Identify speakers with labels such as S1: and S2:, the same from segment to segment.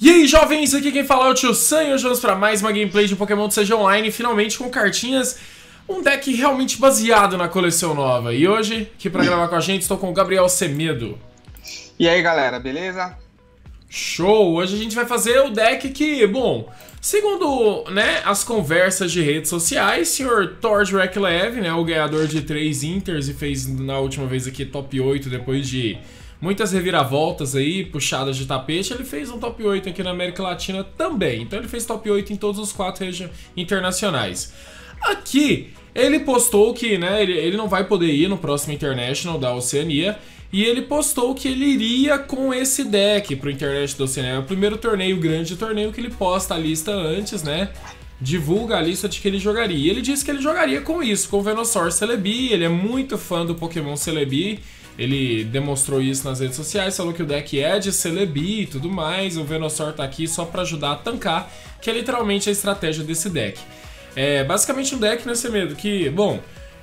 S1: E aí, jovens, aqui quem fala é o Tio Sam e hoje vamos para mais uma gameplay de Pokémon TCG Online, finalmente com cartinhas, um deck realmente baseado na coleção nova. E hoje, aqui para gravar com a gente, estou com o Gabriel Semedo.
S2: E aí, galera, beleza?
S1: Show! Hoje a gente vai fazer o deck que, bom, segundo, né, as conversas de redes sociais, o senhor Tordreklev, né, o ganhador de 3 Inters e fez na última vez aqui top 8 depois de muitas reviravoltas aí, puxadas de tapete, ele fez um top 8 aqui na América Latina também. Então ele fez top 8 em todos os 4 internacionais. Aqui, ele postou que, né, ele não vai poder ir no próximo International da Oceania. E ele postou que ele iria com esse deck pro International da Oceania. É o primeiro torneio, grande torneio, que ele posta a lista antes, né? Divulga a lista de que ele jogaria. E ele disse que ele jogaria com isso, com o Venusaur Celebi. Ele é muito fã do Pokémon Celebi. Ele demonstrou isso nas redes sociais, falou que o deck é de Celebi e tudo mais. O Venusaur tá aqui só pra ajudar a tancar, que é literalmente a estratégia desse deck. É basicamente um deck, né, Semedo, que, bom,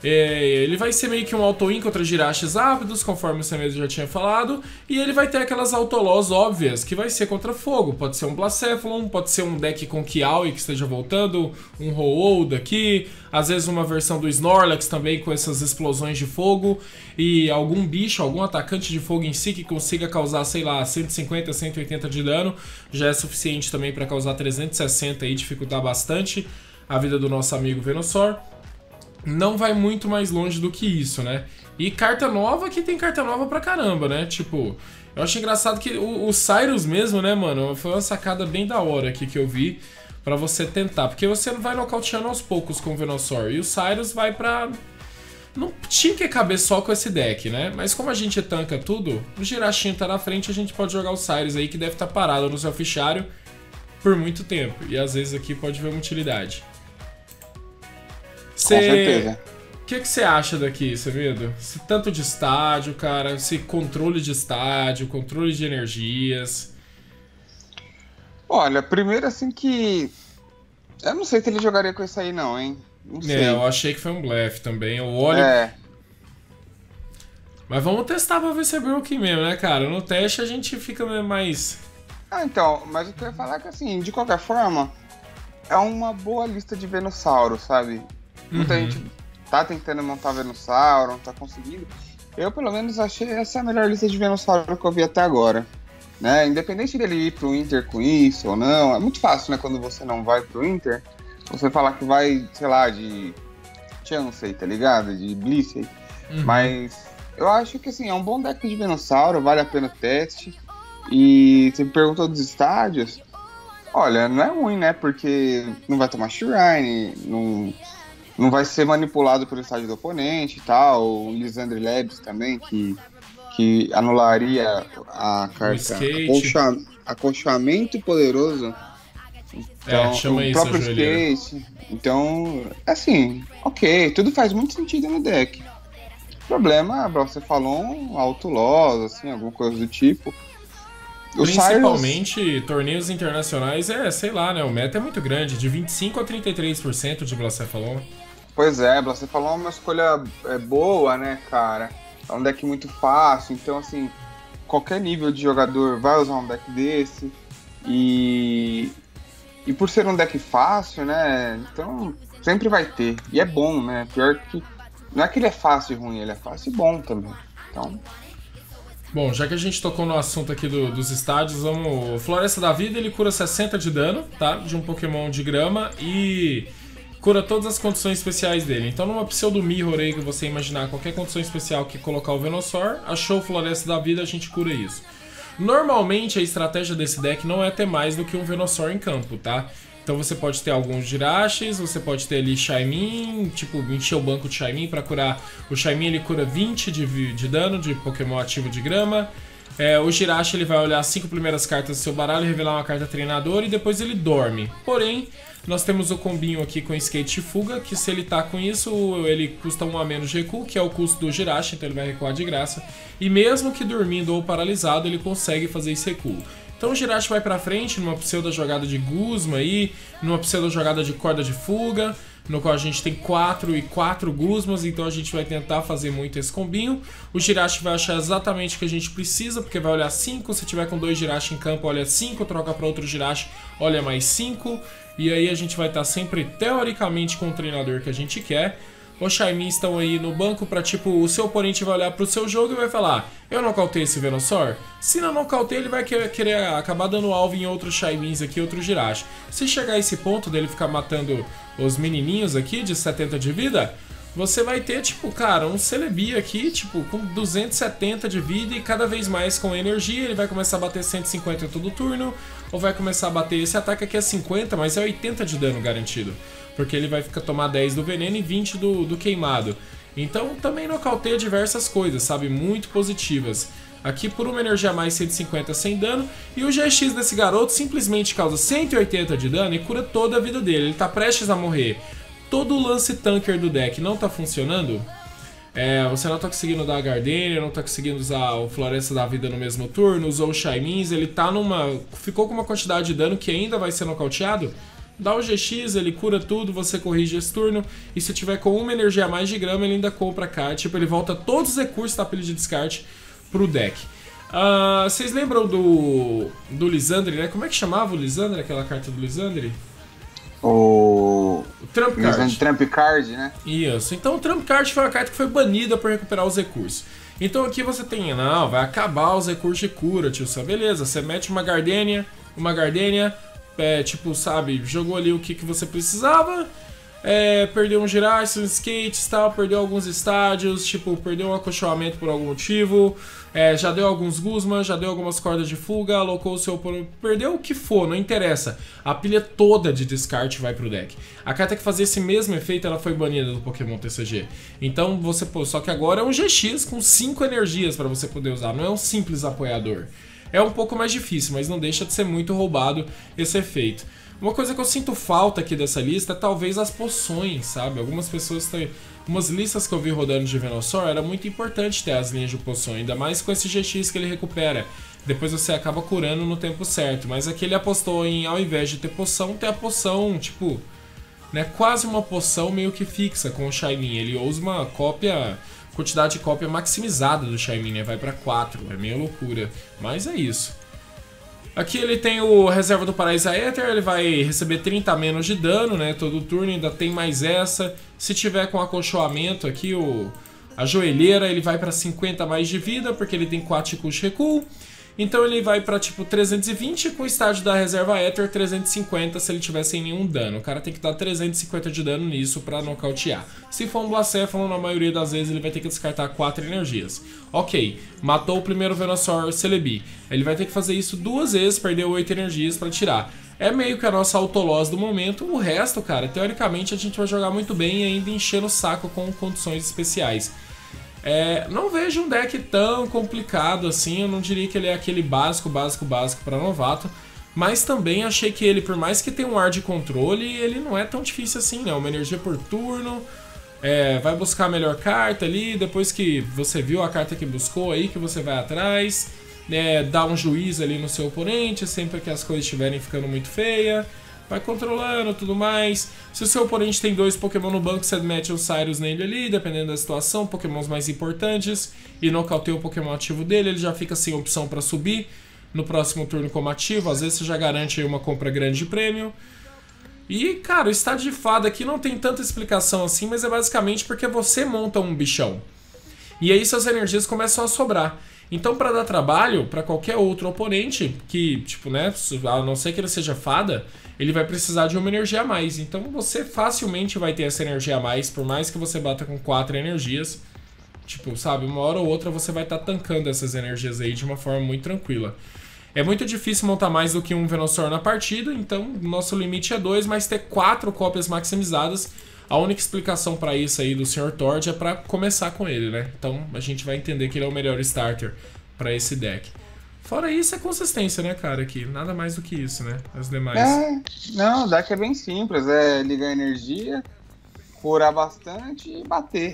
S1: ele vai ser meio que um auto-win contra Jirachis ávidos, conforme o Semedo já tinha falado. E ele vai ter aquelas autolós óbvias, que vai ser contra fogo. Pode ser um Blacephalon, pode ser um deck com Kiawe que esteja voltando, um Ho-Oh daqui, às vezes uma versão do Snorlax também com essas explosões de fogo. E algum bicho, algum atacante de fogo em si que consiga causar, sei lá, 150, 180 de dano. Já é suficiente também para causar 360 e dificultar bastante a vida do nosso amigo Venusaur. Não vai muito mais longe do que isso, né? E carta nova que tem carta nova pra caramba, né? Tipo, eu acho engraçado que o Cyrus mesmo, né, mano? Foi uma sacada bem da hora aqui que eu vi pra você tentar. Porque você vai nocauteando aos poucos com o Venusaur. E o Cyrus vai pra... Não tinha que caber só com esse deck, né? Mas como a gente tanca tudo, o Jirachinho tá na frente, a gente pode jogar o Cyrus aí, que deve estar parado no seu fichário por muito tempo. E às vezes aqui pode ver uma utilidade.
S2: Com certeza.
S1: O que você acha daqui, Semedo? Esse tanto de estádio, cara, esse controle de estádio, controle de energias.
S2: Olha, primeiro assim que... Eu não sei se ele jogaria com isso aí não, hein? Não sei.
S1: Eu achei que foi um blefe também. Eu olho... Mas vamos testar pra ver se é broken mesmo, né, cara? No teste a gente fica mais...
S2: Então, mas o que eu ia falar é que assim, de qualquer forma, é uma boa lista de Venusaur, sabe? Muita gente tá tentando montar Venusaur, não tá conseguindo. Eu, pelo menos, achei essa a melhor lista de Venusaur que eu vi até agora. Né? Independente dele ir pro Inter com isso ou não, é muito fácil, né? Quando você não vai pro Inter, você falar que vai, sei lá, de Chansey, tá ligado? De Blissey. Mas eu acho que, assim, é um bom deck de Venusaur, vale a pena o teste. E você me perguntou dos estádios. Olha, não é ruim, né? Porque não vai tomar Shrine, não vai ser manipulado pelo estádio do oponente e tal. O Lisandre Labs também, que anularia a carta Acolchoamento Poderoso. Então,
S1: chama
S2: o
S1: isso,
S2: próprio Skate. Então, assim, ok, tudo faz muito sentido no deck. O problema, você falou, um autoloss, assim, alguma coisa do tipo.
S1: Principalmente torneios internacionais, sei lá, né? O meta é muito grande, de 25% a 33% de Blacephalon.
S2: Pois é, Blacephalon é uma escolha boa, né, cara? É um deck muito fácil, então, assim, qualquer nível de jogador vai usar um deck desse. E por ser um deck fácil, né, então sempre vai ter. E é bom, né? Pior que... Não é que ele é fácil e ruim, ele é fácil e bom também. Então...
S1: Bom, já que a gente tocou no assunto aqui dos estádios, vamos... Floresta da Vida, ele cura 60 de dano, tá? De um Pokémon de grama e cura todas as condições especiais dele. Então numa Pseudo Mirror aí que você imaginar qualquer condição especial que colocar o Venusaur, achou Floresta da Vida, a gente cura isso. Normalmente a estratégia desse deck não é ter mais do que um Venusaur em campo, tá? Então você pode ter alguns Jirachis, você pode ter ali Shaymin, tipo, encher o banco de Shaymin pra curar. O Shaymin ele cura 20 de dano de Pokémon ativo de grama. O Jirachi ele vai olhar as 5 primeiras cartas do seu baralho, revelar uma carta treinador e depois ele dorme. Porém, nós temos o combinho aqui com Skate e Fuga, que se ele tá com isso, ele custa 1 a menos de recuo, que é o custo do Jirachi, então ele vai recuar de graça. E mesmo que dormindo ou paralisado, ele consegue fazer esse recuo. Então o Jirachi vai pra frente numa pseudo jogada de Guzma aí, numa pseudo jogada de corda de fuga. no qual a gente tem 4 e 4 Guzmas, então a gente vai tentar fazer muito esse combinho. O Jirachi vai achar exatamente o que a gente precisa, porque vai olhar 5, se tiver com 2 Jirachi em campo, olha 5, troca para outro Jirachi, olha mais 5, e aí a gente vai estar sempre, teoricamente, com o treinador que a gente quer. Os Shaymin estão aí no banco pra, tipo, o seu oponente vai olhar pro seu jogo e vai falar: eu nocautei esse Venusaur? Se não nocautei, ele vai querer acabar dando alvo em outros Shaymins aqui, outro Jirachi. Se chegar a esse ponto dele ficar matando os menininhos aqui de 70 de vida, você vai ter, tipo, cara, um Celebi aqui, tipo, com 270 de vida e cada vez mais com energia. Ele vai começar a bater 150 todo turno, ou vai começar a bater, esse ataque aqui é 50, mas é 80 de dano garantido, porque ele vai ficar tomar 10 do veneno e 20 do queimado. Então também nocauteia diversas coisas, sabe? Muito positivas. Aqui por uma energia a mais 150 sem dano. E o GX desse garoto simplesmente causa 180 de dano e cura toda a vida dele. Ele tá prestes a morrer. Todo o lance tanker do deck não tá funcionando. Você não tá conseguindo dar a Gardenia, não tá conseguindo usar o Floresta da Vida no mesmo turno, usou o Shaymins, ele tá ficou com uma quantidade de dano que ainda vai ser nocauteado. Dá o GX, ele cura tudo, você corrige esse turno. E se tiver com uma energia a mais de grama, ele ainda compra a carta. Tipo, ele volta todos os recursos da pilha de descarte pro deck. Vocês lembram do Lysandre, né? Como é que chamava o Lysandre, aquela carta do Lysandre?
S2: O
S1: Trump Card.
S2: Trump Card, né?
S1: Isso. Então o Trump Card foi uma carta que foi banida por recuperar os recursos. Então aqui você tem, não, vai acabar os recursos de cura, tio. Beleza, você mete uma Gardenia, tipo, sabe, jogou ali o que você precisava, perdeu um Jirachi, um Skates e tal, perdeu alguns estádios, tipo, perdeu um acolchoamento por algum motivo, já deu alguns Guzman, já deu algumas cordas de fuga, alocou o seu oponente, perdeu o que for, não interessa. A pilha toda de descarte vai pro deck. A carta que fazia esse mesmo efeito, ela foi banida do Pokémon TCG. Então você, só que agora é um GX com 5 energias pra você poder usar, não é um simples apoiador. É um pouco mais difícil, mas não deixa de ser muito roubado esse efeito. Uma coisa que eu sinto falta aqui dessa lista é talvez as poções, sabe? Algumas pessoas têm... Umas listas que eu vi rodando de Venusaur, era muito importante ter as linhas de poção, ainda mais com esse GX que ele recupera. Depois você acaba curando no tempo certo, mas aqui ele apostou em, ao invés de ter a poção, tipo... né, quase uma poção meio que fixa com o Shaymin. Ele usa uma quantidade de cópia maximizada do Shaymin, né? Vai pra 4, é meio loucura, mas é isso. Aqui ele tem o reserva do Paraíso Éter, ele vai receber 30 a menos de dano, né? Todo turno, ainda tem mais essa. Se tiver com acolchoamento aqui, a joelheira, ele vai pra 50 a mais de vida, porque ele tem 4 de custo recuo. Então ele vai pra tipo 320 com o estágio da reserva Éter 350 se ele tiver sem nenhum dano. O cara tem que dar 350 de dano nisso pra nocautear. Se for um Blacéfalo, na maioria das vezes ele vai ter que descartar 4 energias. Ok, matou o primeiro Venusaur Celebi. Ele vai ter que fazer isso 2 vezes, perder 8 energias pra tirar. É meio que a nossa autoloss do momento. O resto, cara, teoricamente a gente vai jogar muito bem e ainda enchendo o saco com condições especiais. Não vejo um deck tão complicado assim, eu não diria que ele é aquele básico para novato, mas também achei que ele, por mais que tenha um ar de controle, ele não é tão difícil assim, né? Uma energia por turno, vai buscar a melhor carta ali, depois que você viu a carta que buscou aí, que você vai atrás, dá um juízo ali no seu oponente, sempre que as coisas estiverem ficando muito feias. Vai controlando tudo mais. Se o seu oponente tem 2 Pokémon no banco, você mete o Cyrus nele ali, dependendo da situação, Pokémons mais importantes, e nocauteia o Pokémon ativo dele, ele já fica sem opção para subir no próximo turno como ativo. Às vezes você já garante aí uma compra grande de prêmio. E, cara, o estádio de fada aqui não tem tanta explicação assim, mas é basicamente porque você monta um bichão. E aí suas energias começam a sobrar. Então, para dar trabalho para qualquer outro oponente, que, tipo, né, a não ser que ele seja fada, ele vai precisar de uma energia a mais. Então, você facilmente vai ter essa energia a mais, por mais que você bata com 4 energias. Tipo, sabe, uma hora ou outra você vai estar tancando essas energias aí de uma forma muito tranquila. É muito difícil montar mais do que um Venusaur na partida, então nosso limite é 2, mas ter 4 cópias maximizadas. A única explicação para isso aí do Sr. Tord é para começar com ele, né? Então a gente vai entender que ele é o melhor starter para esse deck. Fora isso, é consistência, né, cara? Aqui, nada mais do que isso, né? As demais.
S2: Não, o deck é bem simples. É ligar energia, curar bastante e bater.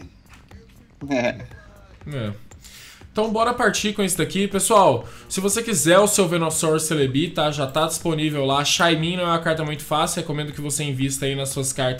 S1: Então bora partir com isso daqui. Pessoal, se você quiser o seu Venusaur Celebi, tá? Já tá disponível lá. Shaymin não é uma carta muito fácil, recomendo que você invista aí nas suas cartas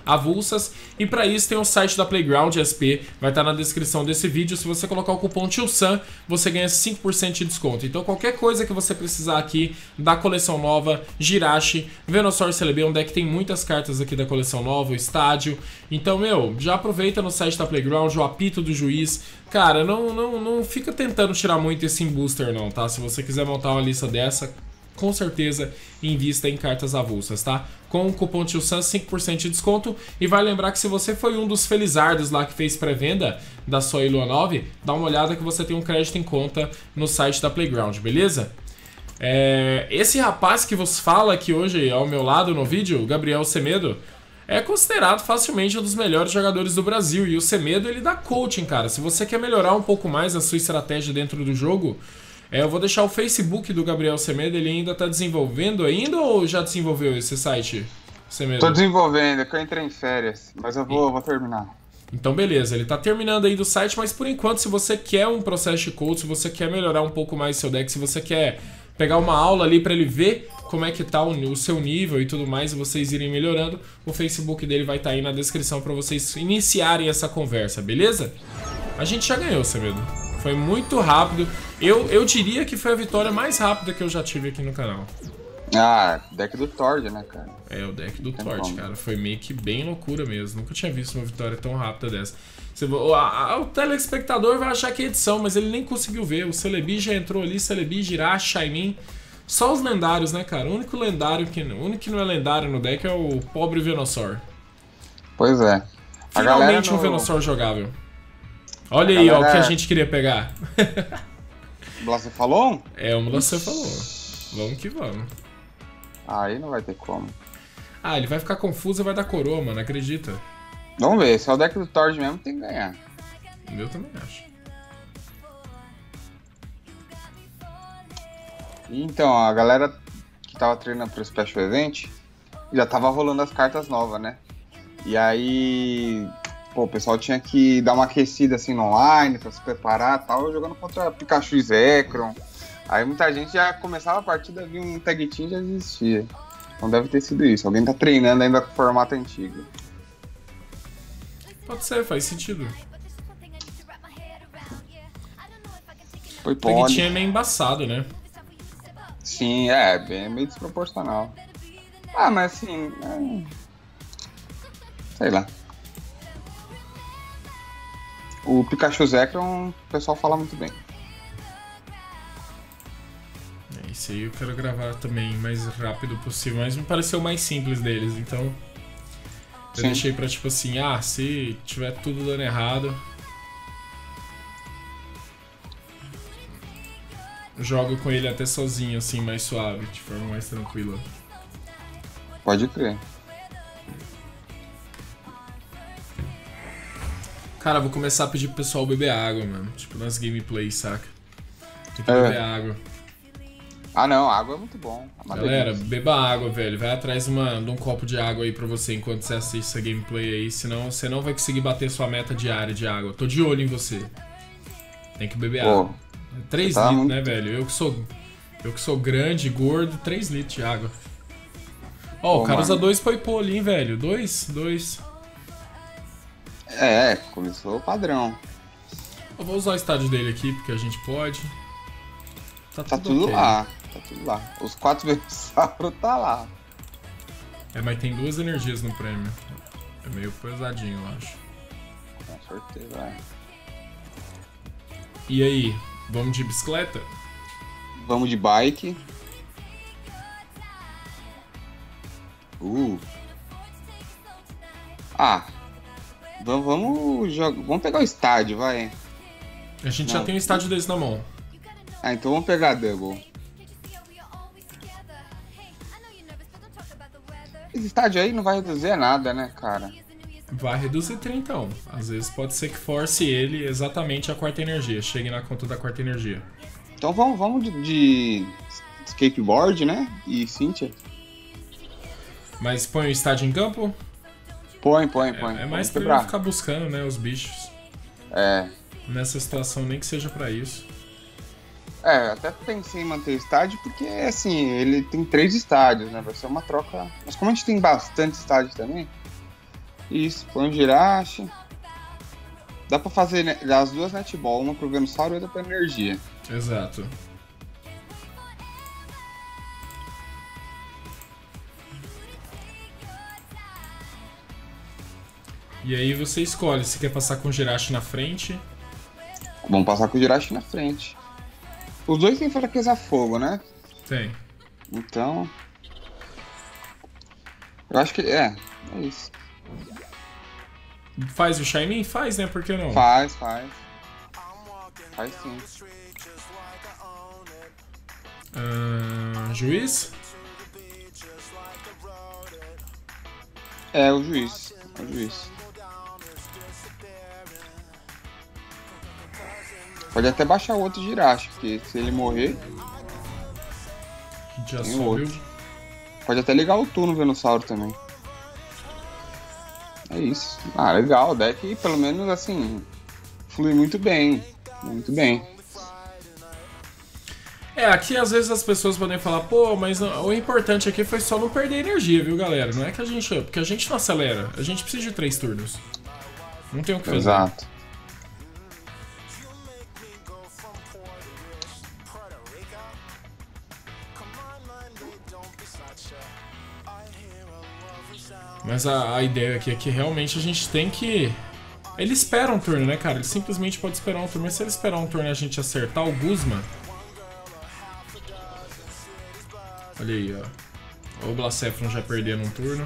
S1: avulsas. E para isso tem o site da Playground SP, vai estar na descrição desse vídeo. Se você colocar o cupom TIOSAM, você ganha 5% de desconto. Então qualquer coisa que você precisar aqui da coleção nova, Jirachi, Venusaur Celebi, um deck que tem muitas cartas aqui da coleção nova, o estádio. Então, meu, já aproveita no site da Playground, o apito do juiz. Cara, não fica tentando tirar muito esse booster não, tá? Se você quiser montar uma lista dessa, com certeza invista em cartas avulsas, tá? Com o cupom TIOSAM, 5% de desconto. E vai lembrar que se você foi um dos felizardos lá que fez pré-venda da sua Lua 9, dá uma olhada que você tem um crédito em conta no site da Playground, beleza? Esse rapaz que vos fala aqui hoje ao meu lado no vídeo, o Gabriel Semedo, é considerado facilmente um dos melhores jogadores do Brasil. E o Semedo, ele dá coaching, cara. Se você quer melhorar um pouco mais a sua estratégia dentro do jogo, eu vou deixar o Facebook do Gabriel Semedo. Ele ainda tá desenvolvendo ainda ou já desenvolveu esse site, Semedo?
S2: Tô desenvolvendo, é que eu entrei em férias, mas eu vou terminar. Então
S1: beleza, ele tá terminando aí do site, mas por enquanto, se você quer um processo de coach, se você quer melhorar um pouco mais seu deck, se você quer pegar uma aula ali pra ele ver como é que tá o seu nível e tudo mais, e vocês irem melhorando, o Facebook dele vai estar aí na descrição pra vocês iniciarem essa conversa, beleza? A gente já ganhou, Semedo. Foi muito rápido. Eu diria que foi a vitória mais rápida que eu já tive aqui no canal.
S2: Ah, deck do Tord, né, cara?
S1: O deck do Tord, cara. Foi meio que bem loucura mesmo. Nunca tinha visto uma vitória tão rápida dessa. O telespectador vai achar que é edição, mas ele nem conseguiu ver. O Celebi já entrou ali, Celebi, Jirachi, Shaymin. Só os lendários, né, cara? O único que não é lendário no deck é o pobre Venusaur.
S2: Pois é.
S1: Finalmente um Venusaur jogável. Olha aí, ó, o que a gente queria pegar.
S2: Você falou?
S1: O Blaster falou. Vamos que vamos.
S2: Aí não vai ter como.
S1: Ele vai ficar confuso e vai dar coroa, mano, acredita?
S2: Vamos ver, se é o deck do Tord mesmo, tem que ganhar.
S1: Eu também acho.
S2: Então, a galera que tava treinando pro Special Event já tava rolando as cartas novas, né? E aí, pô, o pessoal tinha que dar uma aquecida assim no online pra se preparar e tal, jogando contra Pikachu e Zekrom. Aí muita gente já começava a partida, via um tag team e já desistia. Então deve ter sido isso, alguém tá treinando ainda com o formato antigo.
S1: Pode ser, faz sentido.
S2: Foi
S1: o tag team é meio embaçado, né?
S2: Sim, meio desproporcional. Mas assim, sei lá. O Pikachu Zekrom, o pessoal fala muito bem.
S1: Esse aí eu quero gravar também o mais rápido possível, mas me pareceu o mais simples deles, então eu deixei pra tipo assim, se tiver tudo dando errado, jogo com ele até sozinho, assim, mais suave, de forma mais tranquila.
S2: Pode crer.
S1: Cara, vou começar a pedir pro pessoal beber água, mano. Tipo, nas gameplays, saca? Tem que beber água.
S2: Não, água é muito bom.
S1: Galera, beba água, velho. Vai atrás de um copo de água aí pra você enquanto você assiste essa gameplay aí. Senão você não vai conseguir bater sua meta diária de água. Eu tô de olho em você. Tem que beber água. 3 litros, muito... né, velho? Eu que sou grande, gordo, 3 litros de água. O cara usa 2 poipô ali, hein, velho? 2.
S2: Começou o padrão.
S1: Eu vou usar o estádio dele aqui, porque a gente pode.
S2: Tá tudo okay. Lá. Tá tudo lá. Os 4 Venusaur tá lá.
S1: Mas tem 2 energias no prêmio. É meio pesadinho, eu acho.
S2: Com certeza,
S1: E aí, vamos de bicicleta?
S2: Vamos de bike. Vamos pegar o estádio, vai.
S1: A gente já tem um estádio desse na mão.
S2: Então vamos pegar a Double. Esse estádio aí não vai reduzir nada, né, cara?
S1: Vai reduzir 30, então. Às vezes pode ser que force ele exatamente a 4ª energia. Chegue na conta da 4ª energia.
S2: Então vamos de skateboard, né? E Cynthia.
S1: Mas põe o estádio em campo?
S2: Põe.
S1: É mais pra ele ficar buscando, né, os bichos. Nessa situação, nem que seja pra isso.
S2: Até pensei em manter o estádio porque, assim, ele tem 3 estádios, né? Vai ser uma troca... Mas como a gente tem bastante estádio também, Isso, põe um Jirachi. Dá pra fazer as duas netball, uma pro Venusaur e outra pra energia.
S1: Exato. E aí você escolhe se quer passar com o Jirachi na frente.
S2: Vamos passar com o Jirachi na frente. Os dois têm fraqueza a fogo, né?
S1: Tem.
S2: Então... eu acho que... é isso.
S1: Faz o Shaymin? Faz, né? Por que não?
S2: Faz. Faz sim.
S1: Juiz?
S2: É, o juiz. É o juiz. Pode até baixar o outro Jirachi, porque se ele morrer...
S1: Já
S2: tem
S1: subiu.
S2: outro. Pode até ligar o Tu no Venusaur também. É isso. Ah, legal. O deck, pelo menos, assim, flui muito bem. Muito bem.
S1: Aqui às vezes as pessoas podem falar, pô, mas o importante aqui foi só não perder energia, viu, galera? Não é que a gente... porque a gente não acelera. A gente precisa de 3 turnos. Não tem o que fazer.
S2: Exato.
S1: Mas a ideia aqui é que realmente a gente tem que... ele espera um turno, né, cara? Ele simplesmente pode esperar um turno. Mas se ele esperar um turno e a gente acertar o Guzma... olha aí, ó. O Blacephalon já perdendo um turno.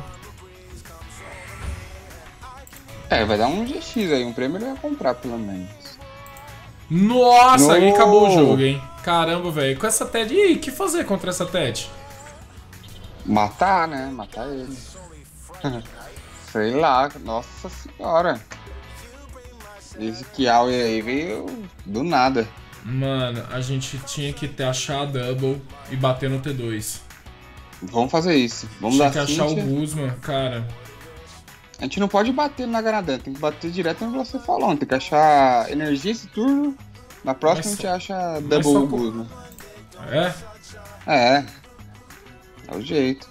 S2: Vai dar um GX aí. Um prêmio ele vai comprar, pelo menos.
S1: Nossa, aí acabou o jogo, hein? Caramba, velho. Com essa TED... ih, o que fazer contra essa TED?
S2: Matar, né? Matar ele. Sei lá, nossa senhora. Esse Kiawe aí veio do nada.
S1: Mano, a gente tinha que achar a Double e bater no T2.
S2: Vamos fazer isso. Vamos
S1: tinha
S2: dar
S1: que achar o Guzma, cara.
S2: A gente não pode bater na Garadan, tem que bater direto no que você falou. Tem que achar energia esse turno. Na próxima a gente acha Double Guzma.
S1: É?
S2: É o jeito.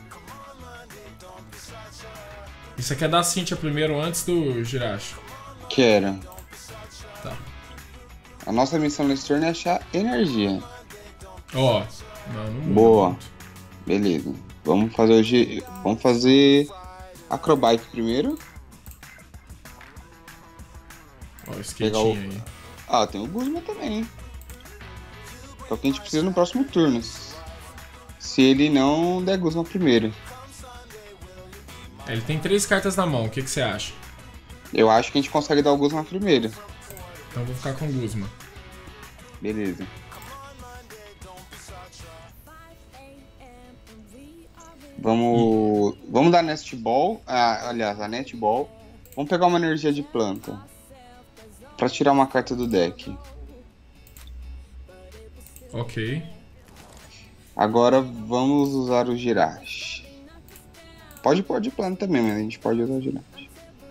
S1: E você quer dar a Cynthia primeiro antes do Jirachi?
S2: Quero.
S1: Tá.
S2: A nossa missão nesse turno é achar energia.
S1: Ó. Não muda.
S2: Boa.
S1: Muito.
S2: Beleza. Vamos fazer vamos fazer Acrobike primeiro.
S1: Ó, o skatinho aí.
S2: Ah, tem o Guzma também. É o que a gente precisa no próximo turno. Se ele não der Guzma primeiro.
S1: Ele tem 3 cartas na mão, o que você acha?
S2: Eu acho que a gente consegue dar o Guzma primeiro.
S1: Então eu vou ficar com o Guzma.
S2: Beleza. Vamos dar Nest Ball. Aliás, a Netball. Vamos pegar uma energia de planta. Pra tirar uma carta do deck.
S1: Ok.
S2: Agora vamos usar o Jirachi. Pode pôr de planta também, mas a gente pode usar o Jirachi.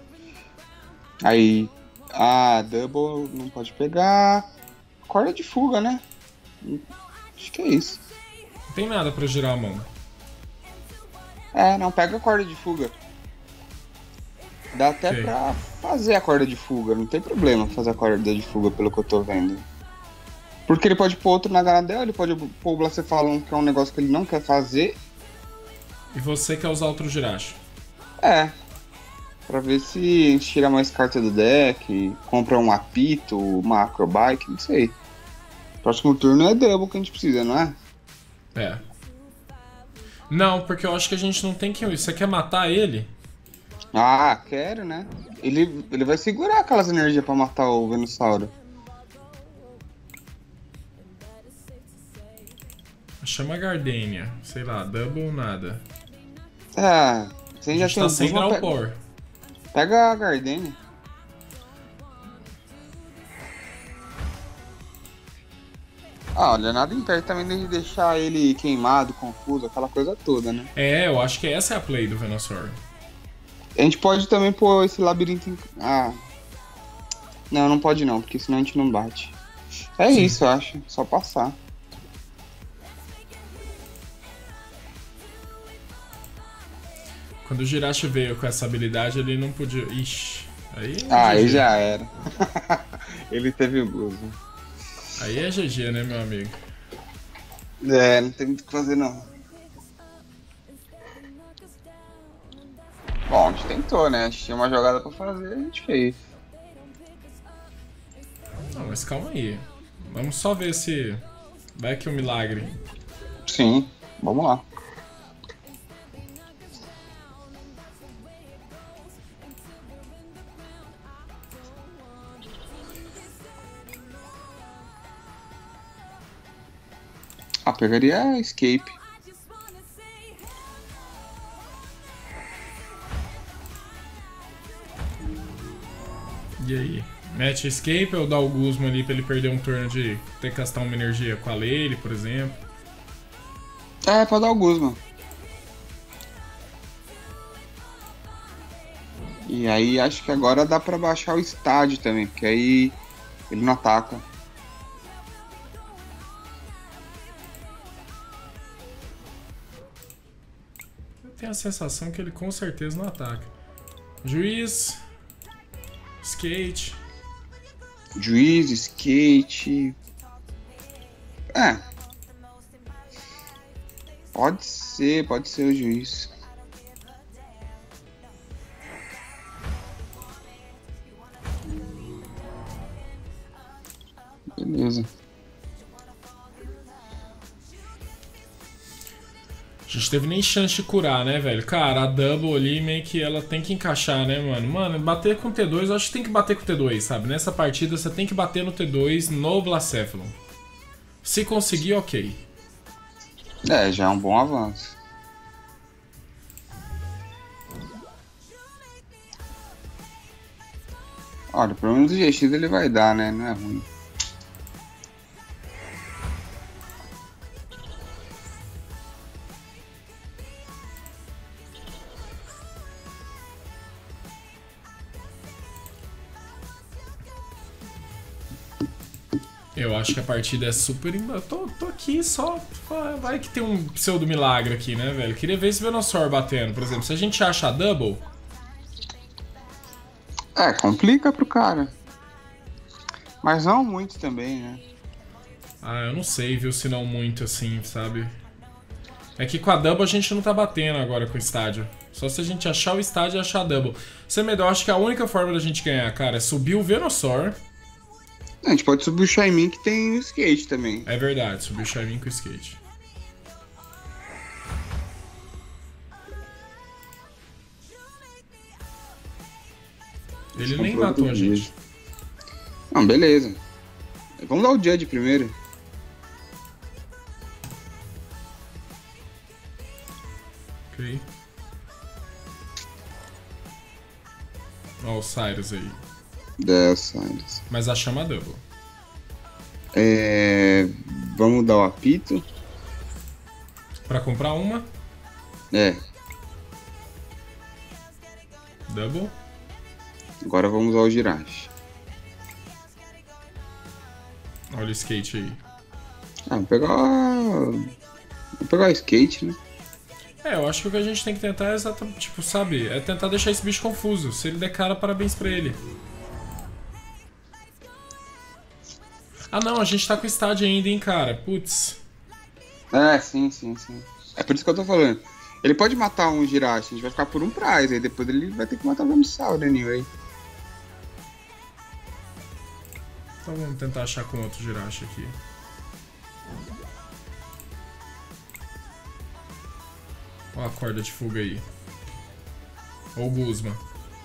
S2: Aí, a Double não pode pegar. Corda de fuga, né? Acho que é isso.
S1: Não tem nada pra girar a mão.
S2: Não, pega a corda de fuga. Dá até pra fazer a corda de fuga, não tem problema fazer a corda de fuga, pelo que eu tô vendo. Porque ele pode pôr outro na Garadel, ele pode pôr o Blacephalon, que é um negócio que ele não quer fazer.
S1: E você quer usar outro Jirachi?
S2: Pra ver se a gente tira mais carta do deck, compra um apito, uma acrobike, não sei. Próximo turno é double que a gente precisa, não é?
S1: Não, porque eu acho que a gente não tem que... Você quer matar ele?
S2: Quero, né? Ele vai segurar aquelas energias pra matar o Venusaur.
S1: Chama a Gardenia. Sei lá, double nada.
S2: Você já tem
S1: tá sem Draw Power.
S2: Pega a Gardenia. Olha, nada impede também de deixar ele queimado, confuso, aquela coisa toda, né?
S1: Eu acho que essa é a play do Venusaur.
S2: A gente pode também pôr esse labirinto em... Não pode não, porque senão a gente não bate. Sim. Isso, eu acho. Só passar.
S1: Quando o Jirachi veio com essa habilidade, ele não podia... Ixi, aí...
S2: Aí já era. Ele teve o Guzma.
S1: Aí é GG, né, meu amigo?
S2: É, não tem muito o que fazer, não. Bom, a gente tentou, né? A gente tinha uma jogada pra fazer, a gente fez.
S1: Não, mas calma aí. Vamos só ver se vai que é um milagre.
S2: Sim, vamos lá. Ah, pegaria a Escape.
S1: E aí? Mete Escape ou dá o Guzma ali pra ele perder um turno de ter que gastar uma energia com a Lele, por exemplo?
S2: É, pode dar o Guzma. E aí acho que agora dá pra baixar o estádio também, porque aí ele não ataca.
S1: Eu tenho a sensação que ele com certeza não ataca. Juiz. Skate.
S2: Juiz, Skate. É. Pode ser o juiz. Beleza.
S1: A gente teve nem chance de curar, né, velho? Cara, a Double ali meio que ela tem que encaixar, né, mano? Mano, bater com o T2, eu acho que tem que bater com o T2, sabe? Nessa partida você tem que bater no T2 no Blacephalon. Se conseguir, ok.
S2: É, já é um bom avanço. Olha, pelo menos o GX ele vai dar, né? Não é ruim.
S1: Eu acho que a partida é super... Eu tô aqui só... Vai que tem um pseudo milagre aqui, né, velho? Queria ver esse Venusaur batendo. Por exemplo, se a gente acha a Double...
S2: É, complica pro cara. Mas não muito também, né?
S1: Ah, eu não sei, viu, se não muito assim, sabe? É que com a Double a gente não tá batendo agora com o estádio. Só se a gente achar o estádio e achar a Double. Semedo, eu acho que a única forma da gente ganhar, cara, é subir o Venusaur.
S2: A gente pode subir o Shaymin que tem o Skate também.
S1: É verdade, subir o Shaymin com o Skate. Ele nem matou a gente.
S2: Não, beleza. Vamos dar o Judge primeiro.
S1: Ok. Ó o Cyrus aí.
S2: Dessa.
S1: Mas a chama Double.
S2: Vamos dar o apito.
S1: Pra comprar uma.
S2: É.
S1: Double.
S2: Agora vamos ao Jirachi.
S1: Olha o Skate aí.
S2: Ah, vou pegar o Skate, né?
S1: É, eu acho que o que a gente tem que tentar é exatamente, tipo, sabe? É tentar deixar esse bicho confuso. Se ele der cara, parabéns pra ele. Ah não, a gente tá com o estádio ainda, hein, cara. Putz.
S2: É, sim. É por isso que eu tô falando. Ele pode matar um Jirachi, a gente vai ficar por um prize, aí depois ele vai ter que matar o Venusaur, anyway.
S1: Então vamos tentar achar com outro Jirachi aqui. Olha a corda de fuga aí. Ou o Guzma.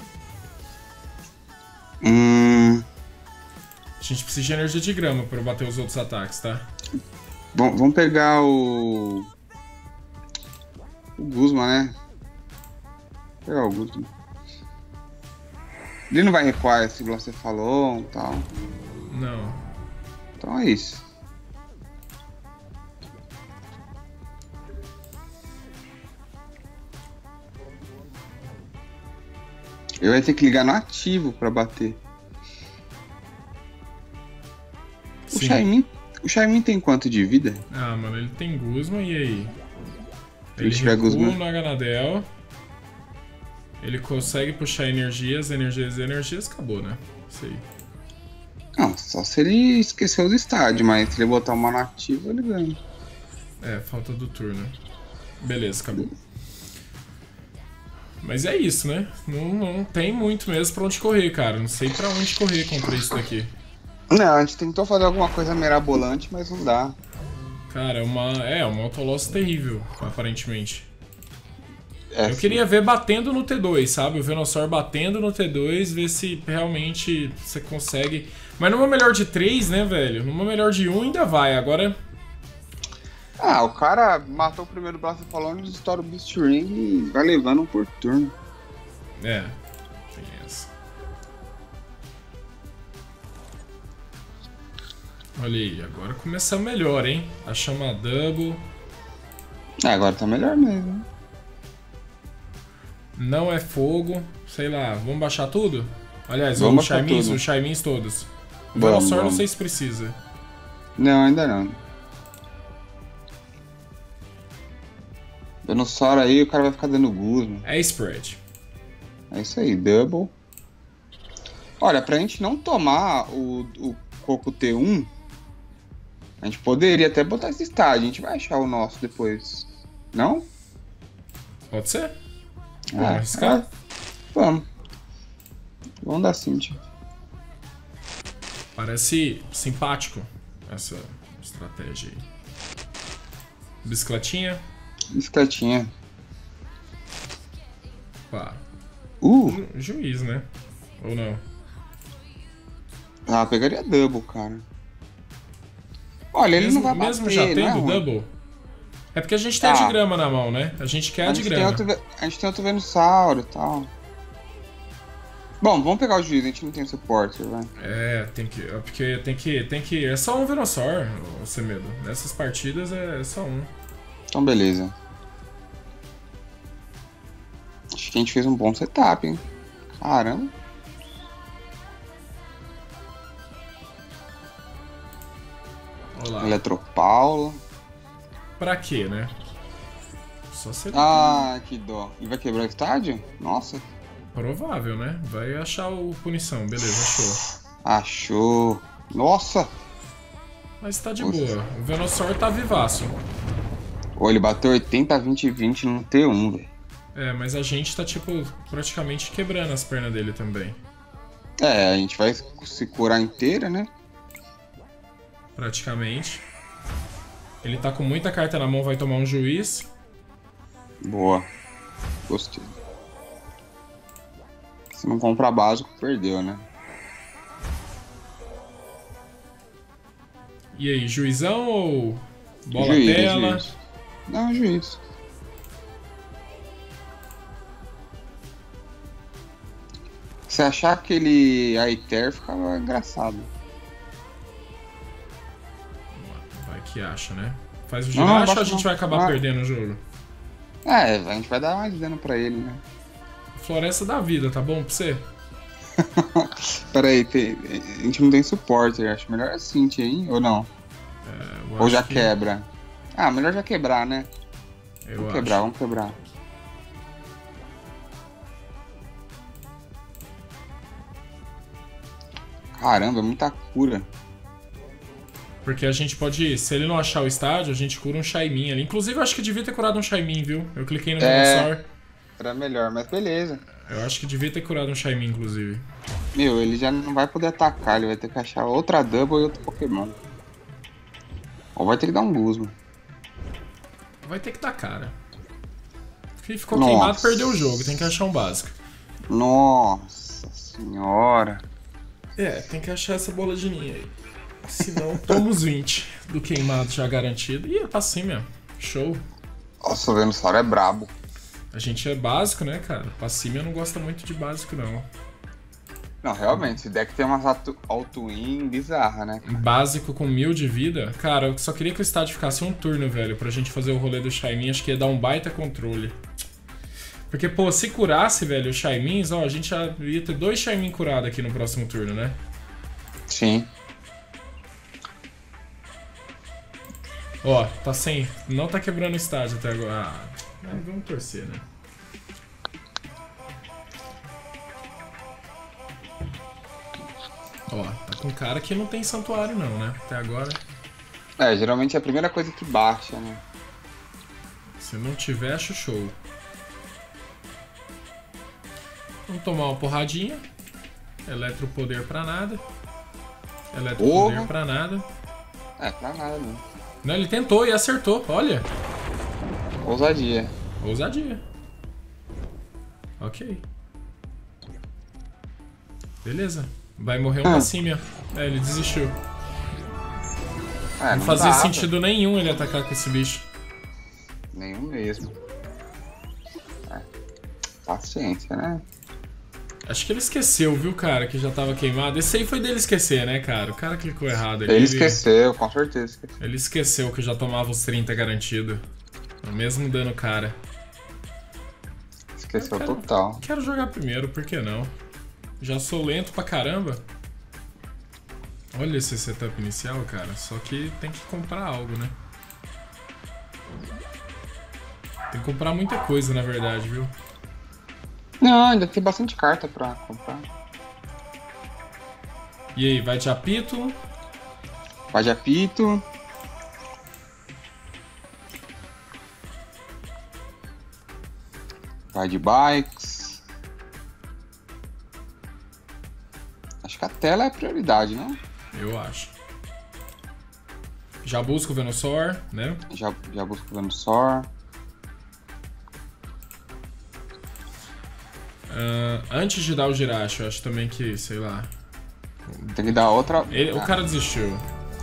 S1: A gente precisa de energia de grama para bater os outros ataques, tá?
S2: Bom, vamos pegar o Guzma, né? Vou pegar o Guzma. Ele não vai recuar esse que você falou e tal.
S1: Não.
S2: Então é isso. Eu ia ter que ligar no ativo pra bater.
S1: Sim.
S2: O Shaymin tem quanto de vida?
S1: Ah, mano, ele tem Guzma e aí?
S2: Se ele tiver Guzma.
S1: no Aganadel. Ele consegue puxar energias, acabou, né? Isso aí.
S2: Não, só se ele esqueceu do estádio, mas se ele botar uma nativa, ele ganha.
S1: É, falta do turno. Beleza, acabou. Mas é isso, né? Não tem muito mesmo pra onde correr, cara. Não sei pra onde correr contra isso daqui.
S2: Não, a gente tentou fazer alguma coisa mirabolante, mas não dá.
S1: Cara, uma autoloss terrível, aparentemente. Eu
S2: Sim.
S1: queria ver batendo no T2, sabe? O Venusaur batendo no T2, ver se realmente você consegue. Mas numa melhor de 3, né, velho? Numa melhor de 1 ainda vai. Agora.
S2: Ah, o cara matou o primeiro Blastoffalone, estoura o Beast Ring e vai levando um por turno.
S1: É, tem essa. Olha aí, agora começa melhor, hein? A chama Double.
S2: Agora tá melhor mesmo.
S1: Não é fogo. Sei lá, vamos baixar tudo? Aliás,
S2: Vamos
S1: os
S2: baixar tudo.
S1: Charmins todos. O
S2: Vamos,
S1: Venusaur não
S2: vamos.
S1: sei se precisa.
S2: Não, ainda não. Venusaur aí, o cara vai ficar dando gusmo.
S1: É spread.
S2: É isso aí, double. Olha, pra gente não tomar o Coco T1, a gente poderia até botar esse estádio. A gente vai achar o nosso depois. Não?
S1: Pode ser? Vamos arriscar?
S2: Vamos. Vamos dar sim, tio.
S1: Parece simpático essa estratégia aí. Bicicletinha.
S2: Bicicletinha.
S1: Pá. Juiz, né? Ou não?
S2: Ah, pegaria double, cara. Olha, ele não vai bater,
S1: mesmo já
S2: não é
S1: tendo
S2: ruim.
S1: double? É porque a gente tem a de grama na mão, né? A gente quer a de grama.
S2: A gente tem outro Venusaur e tal. Bom, vamos pegar o juiz, a gente não tem suporte, vai.
S1: É, tem que. Porque tem que. É só um Venusaur, ô Semedo. Nessas partidas é só um.
S2: Então, beleza. Acho que a gente fez um bom setup, hein? Caramba.
S1: Olá.
S2: Eletropaula.
S1: Pra quê, né? Só se ele
S2: Que dó. E vai quebrar o estádio? Nossa.
S1: Provável, né? Vai achar o punição. Beleza, achou.
S2: Achou. Nossa.
S1: Mas tá de boa. O Venusaur tá vivaço.
S2: Ele bateu 80, 20 e 20 no T1, velho.
S1: É, mas a gente tá, tipo, praticamente quebrando as pernas dele também.
S2: É, a gente vai se curar inteira, né?
S1: Praticamente. Ele tá com muita carta na mão, vai tomar um juiz.
S2: Boa. Gostei. Se não comprar básico, perdeu, né?
S1: E aí, juizão ou bola
S2: Juiz,
S1: tela?
S2: juiz. Não, juiz. Se achar aquele Aether, ficava engraçado.
S1: Vai que acha, né? Faz o
S2: Não,
S1: giracha ou a
S2: baixa
S1: gente
S2: não.
S1: vai acabar perdendo o jogo?
S2: É, a gente vai dar mais dano pra ele, né?
S1: Floresta da vida, tá bom pra você?
S2: Pera aí, a gente não tem suporte, eu acho melhor assim, hein? Ou não?
S1: Eu
S2: Ou já
S1: acho que-
S2: quebra? Ah, melhor já quebrar, né?
S1: Eu
S2: Vamos
S1: acho.
S2: quebrar, vamos quebrar. Caramba, é muita cura.
S1: Porque a gente pode, se ele não achar o estádio, a gente cura um Shaymin ali. Inclusive, eu acho que devia ter curado um Shaymin, viu? Eu cliquei no Venusaur.
S2: Era melhor, mas beleza.
S1: Eu acho que devia ter curado um Shaymin, inclusive.
S2: Meu, ele já não vai poder atacar, ele vai ter que achar outra Double e outro Pokémon. Ou vai ter que dar um Guzma.
S1: Vai ter que dar cara. Quem ficou
S2: Nossa.
S1: queimado perdeu o jogo, tem que achar um básico.
S2: Nossa senhora.
S1: É, tem que achar essa bola de ninho aí. Senão, toma os 20 do queimado já garantido. E é pra cima, show.
S2: Nossa, o Venusaur é brabo.
S1: A gente é básico, né, cara? Pra cima eu não gosto muito de básico, não.
S2: Não, realmente, esse deck tem umas auto-win bizarra, né?
S1: Básico com 1000 de vida? Cara, eu só queria que o estádio ficasse um turno, velho, pra gente fazer o rolê do Shaymin. Acho que ia dar um baita controle. Porque, pô, se curasse, velho, os Shaymins, ó, a gente já ia ter 2 Shaymin curados aqui no próximo turno, né?
S2: Sim.
S1: Ó, tá sem... Não tá quebrando o estádio até agora. Ah, mas vamos torcer, né? Ó, tá com cara que não tem santuário não, né? Até agora.
S2: É, geralmente é a primeira coisa que baixa, né?
S1: Se não tiver, acho show. Vamos tomar uma porradinha. Eletropoder pra nada. Eletropoder pra nada.
S2: É, pra nada, não.
S1: Não, ele tentou e acertou, olha.
S2: Ousadia.
S1: Ousadia. Ok. Beleza. Vai morrer um Pacímia. É, ele desistiu. Não fazia sentido nenhum ele atacar com esse bicho.
S2: Nenhum mesmo. É. Paciência, né?
S1: Acho que ele esqueceu, viu, cara, que já tava queimado. Esse aí foi dele esquecer, né, cara? O cara clicou errado.
S2: Ele esqueceu, com certeza.
S1: Ele esqueceu que já tomava os 30 garantido. O mesmo dano, cara.
S2: Esqueceu total.
S1: Quero jogar primeiro, por que não? Já sou lento pra caramba. Olha esse setup inicial, cara. Só que tem que comprar algo, né? Tem que comprar muita coisa, na verdade, viu?
S2: Não, ainda tem bastante carta pra comprar.
S1: E aí, vai de apito?
S2: Vai de apito. Vai de bikes. Acho que a tela é a prioridade, né?
S1: Eu acho. Já busco o Venusaur, né?
S2: Já busco o Venusaur.
S1: Antes de dar o Jirachi, eu acho também que, sei lá...
S2: Tem que dar outra...
S1: O cara desistiu.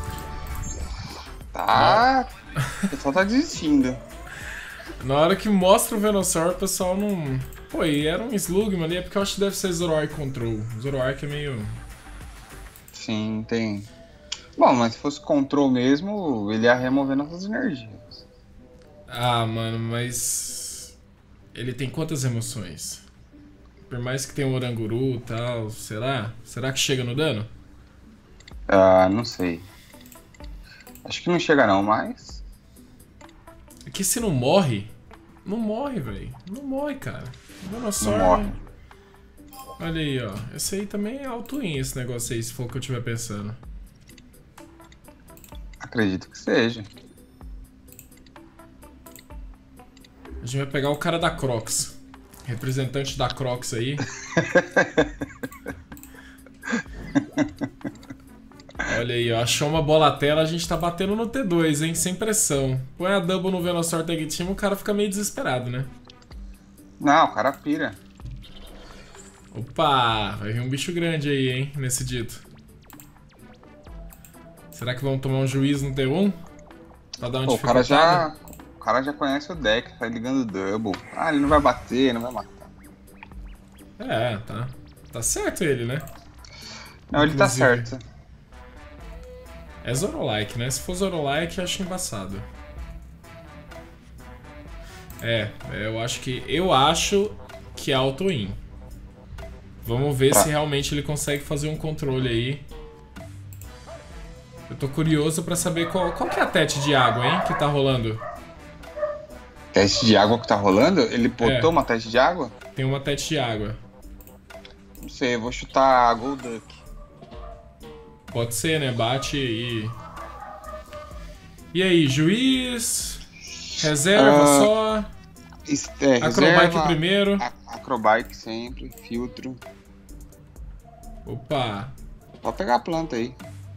S2: Tá... O pessoal tá desistindo.
S1: Na hora que mostra o Venusaur, o pessoal não... Pô, e era um Slugma ali, é porque eu acho que deve ser Zoroark Control. Zoroark é meio...
S2: Sim, tem... Bom, mas se fosse Control mesmo, ele ia remover nossas energias.
S1: Ah, mano, mas... Ele tem quantas emoções? Por mais que tenha um Oranguru e tal, será? Será que chega no dano?
S2: Ah, não sei. Acho que não chega não, mas...
S1: É que se não morre... Não morre, velho. Não morre, cara. O Venusaur...
S2: Não morre.
S1: Olha aí, ó. Esse aí também é alto-in, esse negócio aí, se for o que eu estiver pensando.
S2: Acredito que seja.
S1: A gente vai pegar o cara da Crocs. Representante da Crocs aí. Olha aí, ó. Achou uma bola tela, a gente tá batendo no T2, hein? Sem pressão. Põe a double no Venusaur Tag Team, o cara fica meio desesperado, né?
S2: Não, o cara pira.
S1: Opa! Vai vir um bicho grande aí, hein? Nesse dito. Será que vamos tomar um juiz no T1? Pra dar uma dificultada?
S2: O cara já conhece o deck, tá ligando o double. Ah, ele não vai bater, não vai matar.
S1: É, tá. Tá certo ele, né?
S2: Não, ele tá certo.
S1: É Zoro-like, né? Se for Zoro-like, eu acho embaçado. Eu acho que é auto-in. Vamos ver se realmente ele consegue fazer um controle aí. Eu tô curioso pra saber qual que é a tete de água, hein? Que tá rolando.
S2: Teste de água que tá rolando? Ele botou uma teste de água?
S1: Tem uma tete de água.
S2: Não sei, eu vou chutar Golduck.
S1: Pode ser, né? Bate e... E aí, juiz? Reserva só? Acrobike primeiro.
S2: Acrobike sempre, filtro.
S1: Opa!
S2: Pode pegar a planta aí.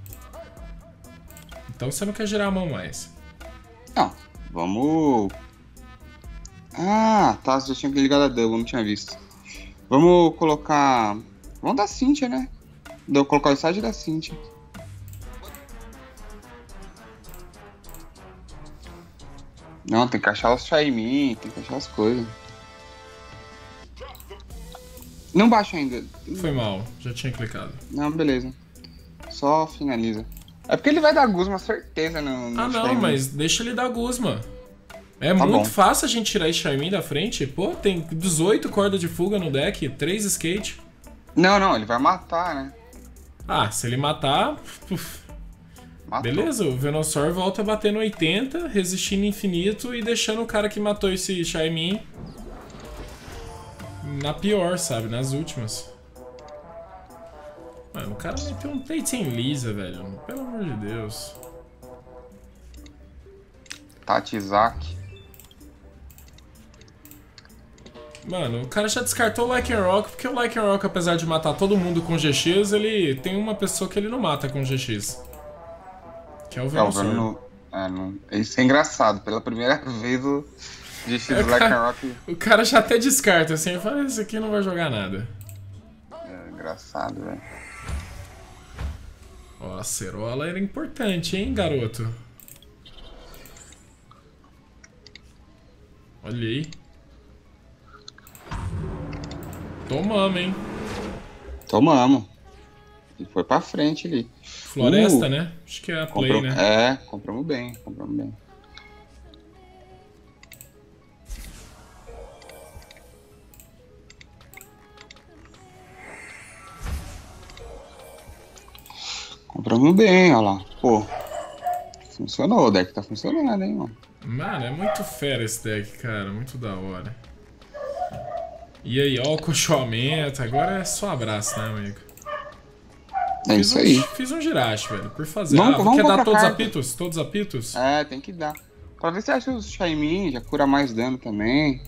S1: Então você não quer girar a mão mais.
S2: Não, vamos... Ah, tá, você já tinha ligado a double, não tinha visto. Vamos colocar... Vamos dar Cynthia, né? Vou colocar o estágio da Cynthia. Não, tem que achar os Shaymin, tem que achar as coisas. Não baixa ainda.
S1: Foi mal, já tinha clicado.
S2: Não, beleza. Só finaliza. É porque ele vai dar Guzma, certeza, no
S1: não,
S2: Shaymin.
S1: mas deixa ele dar Guzma. É
S2: Tá
S1: muito
S2: bom.
S1: fácil a gente tirar esse Shaymin da frente. Pô, tem 18 cordas de fuga no deck, 3 skate.
S2: Não, ele vai matar, né?
S1: Ah, se ele matar...
S2: Matou.
S1: Beleza, o Venusaur volta batendo 80, resistindo infinito e deixando o cara que matou esse Shaymin na pior, sabe? Nas últimas. Mano, o cara meteu um Titan Lisa, velho. Pelo amor de Deus.
S2: Tatizak.
S1: Mano, o cara já descartou o Lycanroc, porque o Lycanroc, apesar de matar todo mundo com GX, ele tem uma pessoa que ele não mata com GX. Que é o Venusaur.
S2: Isso é engraçado. Pela primeira vez o GX do Lycanroc...
S1: O cara já até descarta, assim, ele fala, esse aqui não vai jogar nada.
S2: É engraçado, velho.
S1: Ó, a Acerola era importante, hein, garoto? Olha aí. Tomamos, hein?
S2: Tomamos. E foi pra frente ali.
S1: Floresta, né? Acho que é a play, né?
S2: É, compramos bem, compramos bem. Compramos bem, olha lá. Pô, funcionou, o deck tá funcionando, hein, mano.
S1: Mano, é muito fera esse deck, cara. Muito da hora. E aí, ó, o cochoamento. Agora é só abraço, né, amigo?
S2: É isso aí.
S1: Fiz um Jirachi, velho, por fazer.
S2: Vamos
S1: quer dar todos
S2: carta.
S1: apitos? Todos apitos?
S2: É, tem que dar. Pra ver se acha os Shaymin, já cura mais dano também.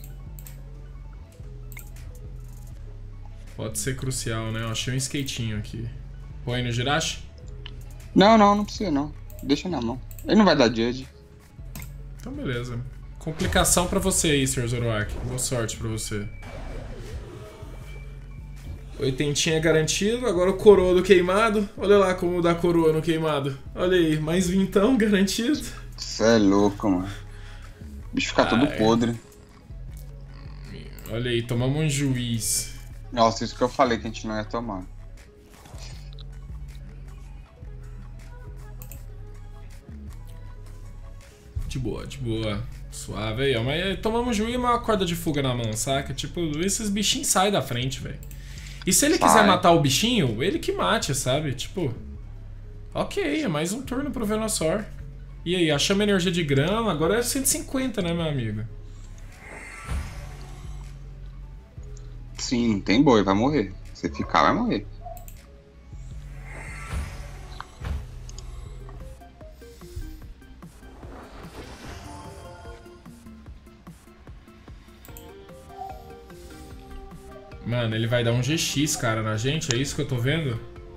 S1: Pode ser crucial, né? Eu achei um skatinho aqui. Põe no Jirachi?
S2: Não precisa não. Deixa na mão. Ele não vai dar Judge.
S1: Então beleza. Complicação pra você aí, Sr. Zoroark. Boa sorte pra você. Oitentinha garantido, agora o coroa do queimado. Olha lá como dá coroa no queimado. Olha aí, mais vintão garantido.
S2: Você é louco, mano. O bicho fica todo podre.
S1: Olha aí, tomamos um juiz.
S2: Nossa, isso que eu falei que a gente não ia tomar.
S1: De boa, de boa. Suave aí, ó. Mas tomamos juiz e uma corda de fuga na mão, saca? Tipo, esses bichinhos saem da frente, velho. E se ele quiser matar o bichinho, ele que mate, sabe? Tipo, ok, é mais um turno pro Venusaur. E aí, achamos energia de grama, agora é 150, né, meu amigo?
S2: Sim, não tem boi, vai morrer. Se ficar, vai morrer.
S1: Mano, ele vai dar um GX, cara, na gente? É isso que eu tô vendo?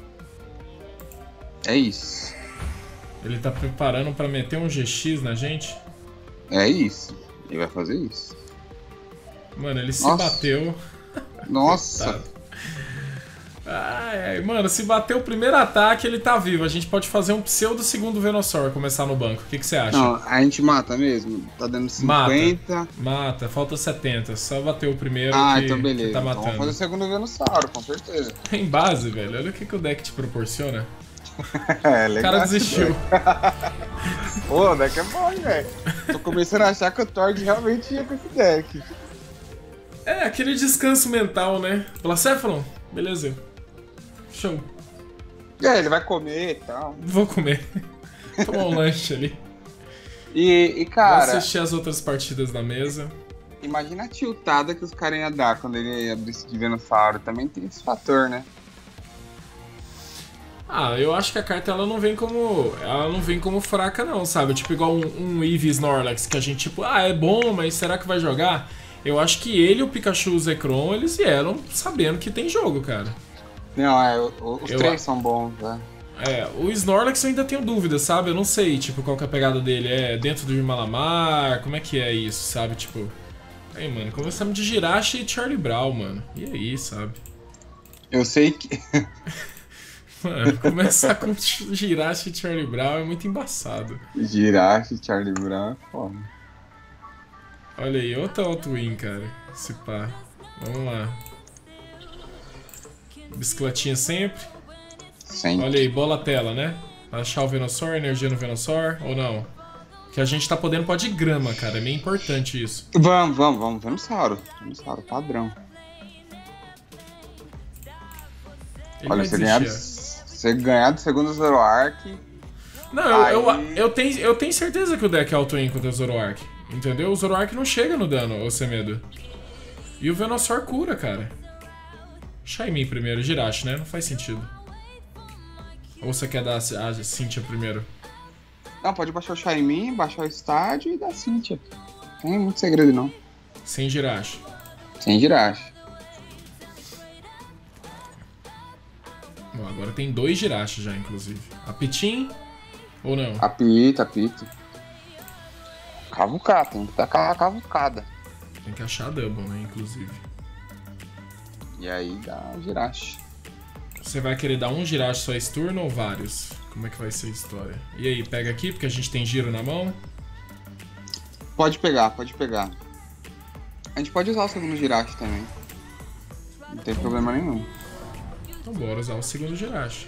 S2: É isso.
S1: Ele tá preparando pra meter um GX na gente?
S2: É isso. Ele vai fazer isso.
S1: Mano, ele se bateu.
S2: Nossa.
S1: Ai, mano, se bater o primeiro ataque, ele tá vivo. A gente pode fazer um pseudo segundo Venusaur começar no banco. O que você acha?
S2: Não, a gente mata mesmo. Tá dando 50.
S1: Mata, falta 70. Só bater o primeiro
S2: então beleza.
S1: Que tá matando.
S2: Então vamos fazer o segundo Venusaur, com certeza.
S1: Em base, velho. Olha o que o deck te proporciona.
S2: É, legal.
S1: O cara desistiu.
S2: Pô, o deck é bom, velho. Tô começando a achar que o Tord realmente ia com esse deck.
S1: É, aquele descanso mental, né? Placéfalon? Beleza. Show.
S2: Ele vai comer e tal.
S1: Vou comer. Tomar um lanche ali.
S2: E cara...
S1: Vou assistir as outras partidas na mesa.
S2: Imagina a tiltada que os caras iam dar quando ele abrisse de Venusaur. Também tem esse fator, né?
S1: Ah, eu acho que a carta ela não vem como fraca não, sabe? Tipo igual um Eevee Snorlax que a gente tipo, é bom, mas será que vai jogar? Eu acho que ele, o Pikachu e o Zekrom, eles vieram sabendo que tem jogo, cara.
S2: Não, os três são bons, né?
S1: O Snorlax eu ainda tenho dúvidas, sabe? Eu não sei, tipo, qual que é a pegada dele. É dentro do Malamar? Como é que é isso, sabe? Tipo... Aí, mano, começamos de Jirachi e Charlie Brown, mano. E aí, sabe?
S2: Eu sei que...
S1: Mano, começar com Jirachi e Charlie Brown é muito embaçado.
S2: Jirachi e Charlie Brown é foda.
S1: Olha aí, outra Auto-Win, cara. Se pá. Vamos lá. Bicicletinha sempre. Olha aí, bola tela, né? Achar o Venusaur, energia no Venusaur, ou não? Que a gente tá podendo pode grama, cara. É meio importante isso.
S2: Vamos. Venusaur. Venusaur, padrão.
S1: Ele
S2: olha, você ganhar do segundo Zoroark...
S1: Não, eu tenho certeza que o deck é auto-win contra o Zoroark. Entendeu? O Zoroark não chega no dano, ô Semedo. E o Venusaur cura, cara. Shaymin primeiro, Jirachi, né? Não faz sentido. Ou você quer dar a Cynthia primeiro?
S2: Não, pode baixar o Shaimin, baixar o estádio e dar Cynthia. Não tem muito segredo, não.
S1: Sem Jirachi.
S2: Sem Jirachi.
S1: Bom, agora tem 2 Jirachi já, inclusive. Apitin ou não?
S2: Apito. Cavucar, tem que dar cavucada.
S1: Tem que achar a double, né, inclusive.
S2: E aí dá Jirachi.
S1: Você vai querer dar um Jirachi só esse turno ou vários? Como é que vai ser a história? E aí, pega aqui, porque a gente tem giro na mão.
S2: Pode pegar. A gente pode usar o segundo Jirachi também. Não tem problema nenhum.
S1: Então bora usar o segundo Jirachi.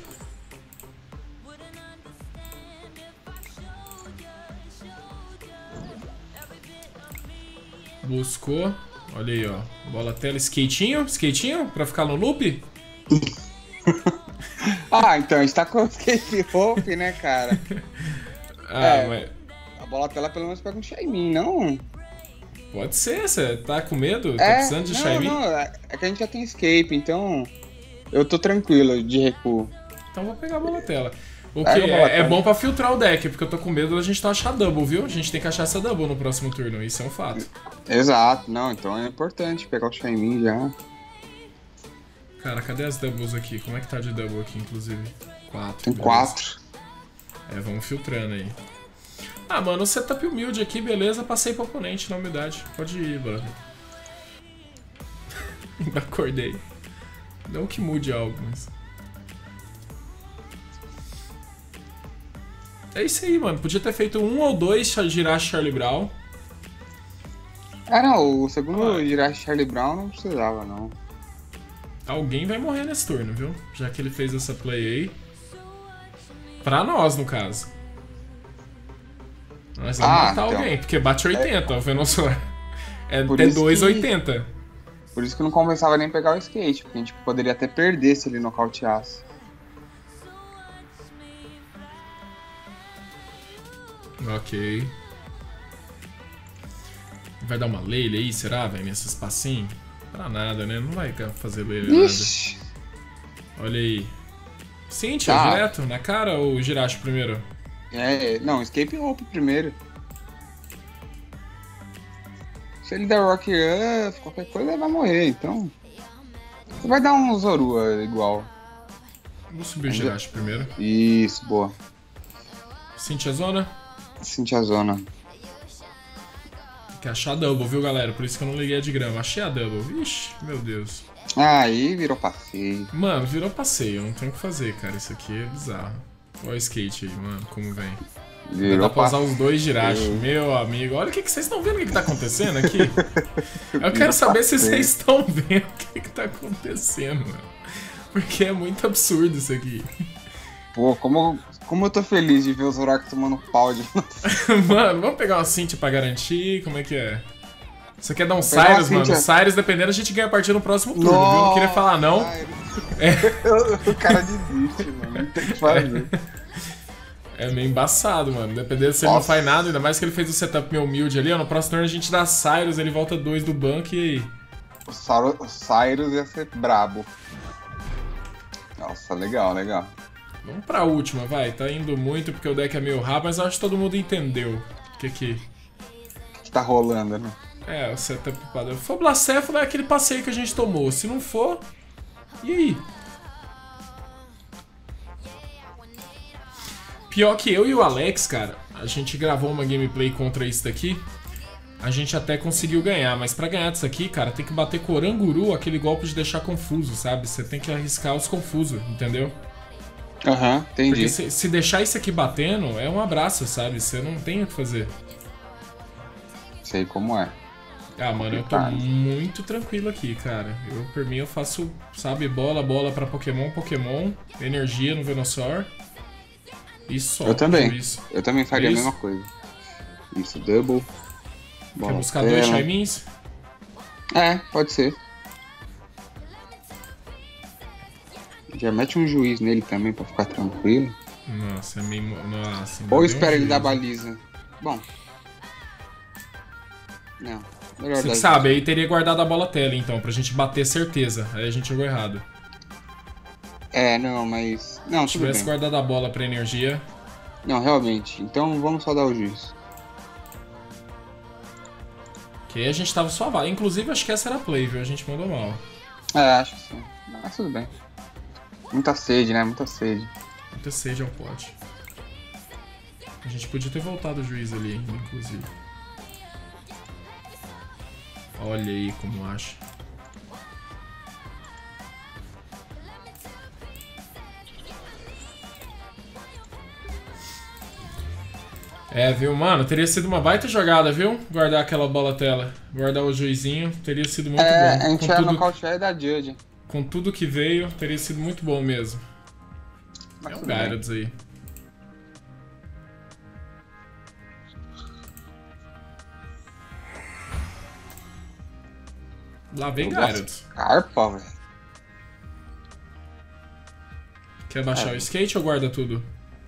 S1: Buscou. Olha aí, ó. Bola tela, skatinho pra ficar no loop.
S2: Ah, então a gente tá com o skate rope, né, cara?
S1: Mas...
S2: A bola tela pelo menos pega um Shaimin, não?
S1: Pode ser, você tá com medo? Tá precisando de Shaimin?
S2: Não, é que a gente já tem escape, então eu tô tranquilo de recuo.
S1: Então vou pegar a bola tela. O que é bom pra filtrar o deck, porque eu tô com medo da gente achar double, viu? A gente tem que achar essa double no próximo turno, isso é um fato.
S2: Exato, não, então é importante pegar o Shaimin já.
S1: Cara, cadê as doubles aqui? Como é que tá de double aqui, inclusive? 4.
S2: Tem 4.
S1: Vamos filtrando aí. Ah, mano, o setup humilde aqui, beleza. Passei pro oponente na humildade. Pode ir, brother. Acordei. Não que mude algo, mas... É isso aí, mano. Podia ter feito 1 ou 2 Jirachi Charlie Brown.
S2: Não, o segundo Jirachi Charlie Brown não precisava, não.
S1: Alguém vai morrer nesse turno, viu? Já que ele fez essa play aí. Pra nós, no caso. Nós vamos matar então alguém, porque bate 80, ó, Venusaur. É até 2,80.
S2: Por isso que não compensava nem pegar o skate, porque a gente poderia até perder se ele nocauteasse.
S1: Ok. Vai dar uma Lele aí, será, velho? Nesse espacinho? Pra nada, né? Não vai fazer Lele nada. Olha aí. Cynthia, direto? Na cara ou Jirachi primeiro?
S2: Não, Escape Rope primeiro. Se ele der Rock Up, qualquer coisa, ele vai morrer, então... Você vai dar um Zorua igual.
S1: Vou subir o Jirachi primeiro.
S2: Isso, boa.
S1: Cynthia Zona?
S2: Cynthia Zona.
S1: Tem que achar a double, viu, galera? Por isso que eu não liguei a de grama. Achei a double. Vixe, meu Deus.
S2: Aí virou passeio.
S1: Mano, virou passeio. Não tem o que fazer, cara. Isso aqui é bizarro. Olha o skate aí, mano. Como vem. Dá pra usar os 2 Jirachi. Meu amigo. Olha o que vocês estão vendo o que tá acontecendo aqui. Eu quero saber se vocês estão vendo o que tá acontecendo, mano. Porque é muito absurdo isso aqui.
S2: Pô, como eu tô feliz de ver o Zorak tomando pau de...
S1: Mano, vamos pegar uma Cynthia pra garantir. Como é que é? Você quer dar um Cyrus, mano? Cyrus, dependendo, a gente ganha a partida no próximo turno, viu? Não queria falar não.
S2: O cara desiste, mano. Não tem o que fazer.
S1: É meio embaçado, mano. Dependendo se ele não faz nada, ainda mais que ele fez o setup meio humilde ali, ó. No próximo turno a gente dá Cyrus, ele volta 2 do banco e aí?
S2: O Cyrus ia ser brabo. Nossa, legal, legal.
S1: Vamos pra última, vai. Tá indo muito porque o deck é meio rápido, mas eu acho que todo mundo entendeu o que
S2: tá rolando, né?
S1: O setup padrão. Se for Blacéfalo, é aquele passeio que a gente tomou. Se não for, e aí? Pior que eu e o Alex, cara, a gente gravou uma gameplay contra isso daqui. A gente até conseguiu ganhar, mas pra ganhar disso aqui, cara, tem que bater com Oranguru, aquele golpe de deixar confuso, sabe? Você tem que arriscar os confusos, entendeu?
S2: Entendi.
S1: Porque se deixar isso aqui batendo, é um abraço, sabe? Você não tem o que fazer.
S2: Sei como é.
S1: Mano, eu tô muito tranquilo aqui, cara. Por mim, eu faço, sabe, bola pra Pokémon, energia no Venusaur. E só.
S2: Eu também.
S1: Isso.
S2: Eu também faria a mesma coisa. Isso, double.
S1: Quer buscar 2 Shaimins?
S2: Pode ser. Já mete um juiz nele também pra ficar tranquilo.
S1: Nossa, é meio... Nossa,
S2: ou espera ele dar baliza. Bom. Não. Melhor
S1: você sabe, aí teria guardado a bola tela então, pra gente bater certeza. Aí a gente jogou errado.
S2: Não, mas... Não,
S1: Se
S2: tudo
S1: tivesse
S2: bem.
S1: guardado a bola pra energia.
S2: Não, realmente. Então vamos só dar o juiz.
S1: Que aí a gente tava suave. Inclusive, acho que essa era a play, viu? A gente mandou mal.
S2: Acho que sim. Mas tudo bem. Muita sede, né? Muita sede.
S1: Muita sede ao pote. A gente podia ter voltado o juiz ali, inclusive. Olha aí como acha. Viu, mano? Teria sido uma baita jogada, viu? Guardar aquela bola tela. Guardar o juizinho. Teria sido muito bom.
S2: A gente ia nocautear da Judge.
S1: Com tudo que veio, teria sido muito bom mesmo.
S2: Mas
S1: É o
S2: tudo bem.
S1: Gyarados aí. Lá vem Gyarados.
S2: Carpa, velho.
S1: Quer baixar o skate ou guarda tudo?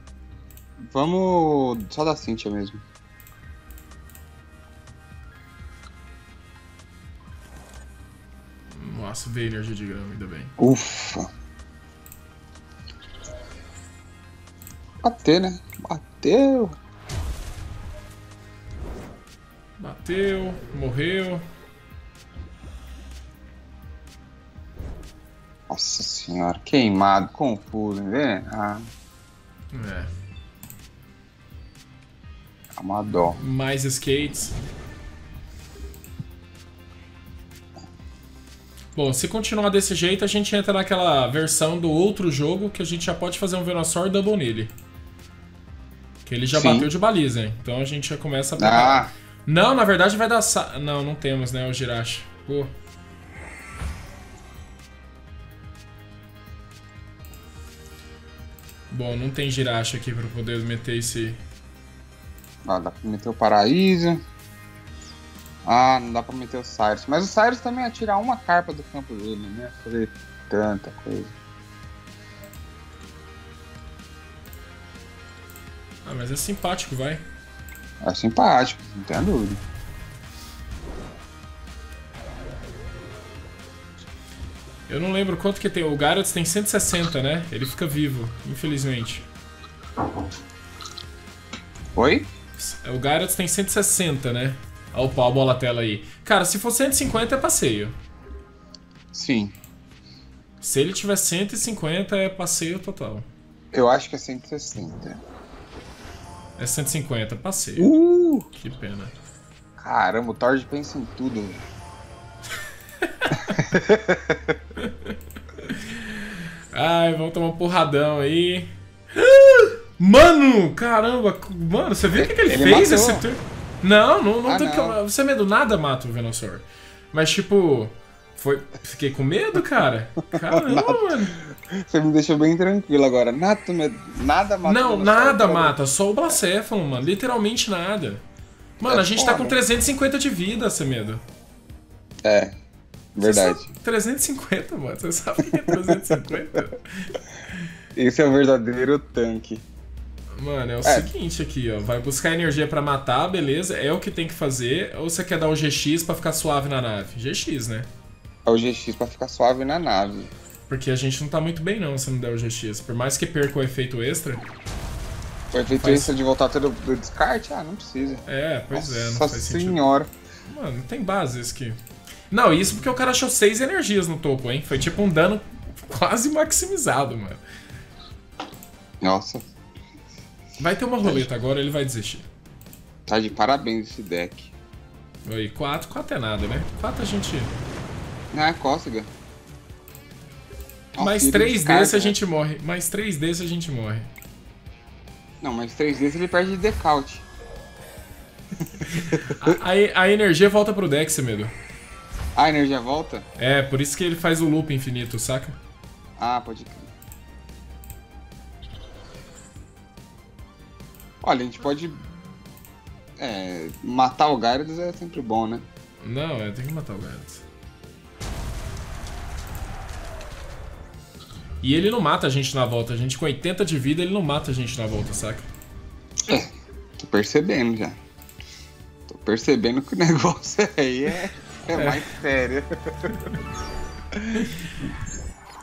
S2: Vamos só da Cynthia mesmo.
S1: Nossa, veio energia de grama, ainda bem.
S2: Ufa. Bater, né? Bateu.
S1: Bateu, morreu.
S2: Nossa senhora, queimado, confuso, né?
S1: É.
S2: É uma dó.
S1: Mais skates. Bom, se continuar desse jeito, a gente entra naquela versão do outro jogo que a gente já pode fazer um Venusaur Double nele. Que ele já bateu de baliza, hein? Então a gente já começa a preparar. Não, na verdade vai dar... Não, não temos, né, o Jirachi. Pô. Bom, não tem Jirachi aqui pra poder meter esse...
S2: Dá pra meter o Paraíso. Não dá pra meter o Cyrus. Mas o Cyrus também ia tirar uma carpa do campo dele, né? Fazer tanta coisa.
S1: Mas é simpático, vai.
S2: É simpático, não tem dúvida.
S1: Eu não lembro quanto que tem. O Gyarados tem 160, né? Ele fica vivo, infelizmente.
S2: Oi?
S1: O Gyarados tem 160, né? Olha o pau, a bola tela aí. Cara, se for 150 é passeio.
S2: Sim.
S1: Se ele tiver 150 é passeio total.
S2: Eu acho que é 160.
S1: É 150, passeio. Que pena.
S2: Caramba, o Tord pensa em tudo, velho.
S1: Ai, vamos tomar um porradão aí. Mano, caramba. Mano, você viu o que ele fez? Esse... Não tem que... Você é medo nada mata o Venusaur. Mas tipo... Fiquei com medo, cara. Caramba, mano.
S2: Você me deixou bem tranquilo agora. Nada mata.
S1: Não, nada mata. Só o Blacéfalo, mano. Literalmente nada. Mano, a gente tá com 350 de vida, Semedo.
S2: É, verdade.
S1: 350, mano. Você sabe o que é 350?
S2: Esse é o verdadeiro tanque.
S1: Mano, é o seguinte aqui, ó. Vai buscar energia pra matar, beleza. É o que tem que fazer. Ou você quer dar o GX pra ficar suave na nave? GX, né?
S2: É o GX pra ficar suave na nave.
S1: Porque a gente não tá muito bem não se não der o GX. Por mais que perca o efeito extra...
S2: O efeito extra de voltar todo do descarte? Não precisa.
S1: Pois não
S2: faz sentido. Senhora.
S1: Mano, não tem base isso aqui. Não, isso porque o cara achou 6 energias no topo, hein? Foi tipo um dano quase maximizado, mano.
S2: Nossa.
S1: Vai ter uma roleta agora, ele vai desistir.
S2: Tá de parabéns esse deck.
S1: Aí, 4 é nada, né? 4 a gente...
S2: Não, é cócega.
S1: Mais 3 desse a gente morre. Mais 3 desse a gente morre.
S2: Não, mais 3 vezes ele perde de decaute.
S1: a energia volta pro deck, Semedo.
S2: A energia volta?
S1: É, por isso que ele faz o loop infinito, saca?
S2: Pode crer. Olha, a gente pode... matar o Gyarados é sempre bom, né?
S1: Não, tem que matar o Gyarados. E ele não mata a gente na volta. A gente com 80 de vida, ele não mata a gente na volta, saca?
S2: Tô percebendo já. Tô percebendo que o negócio aí é mais sério.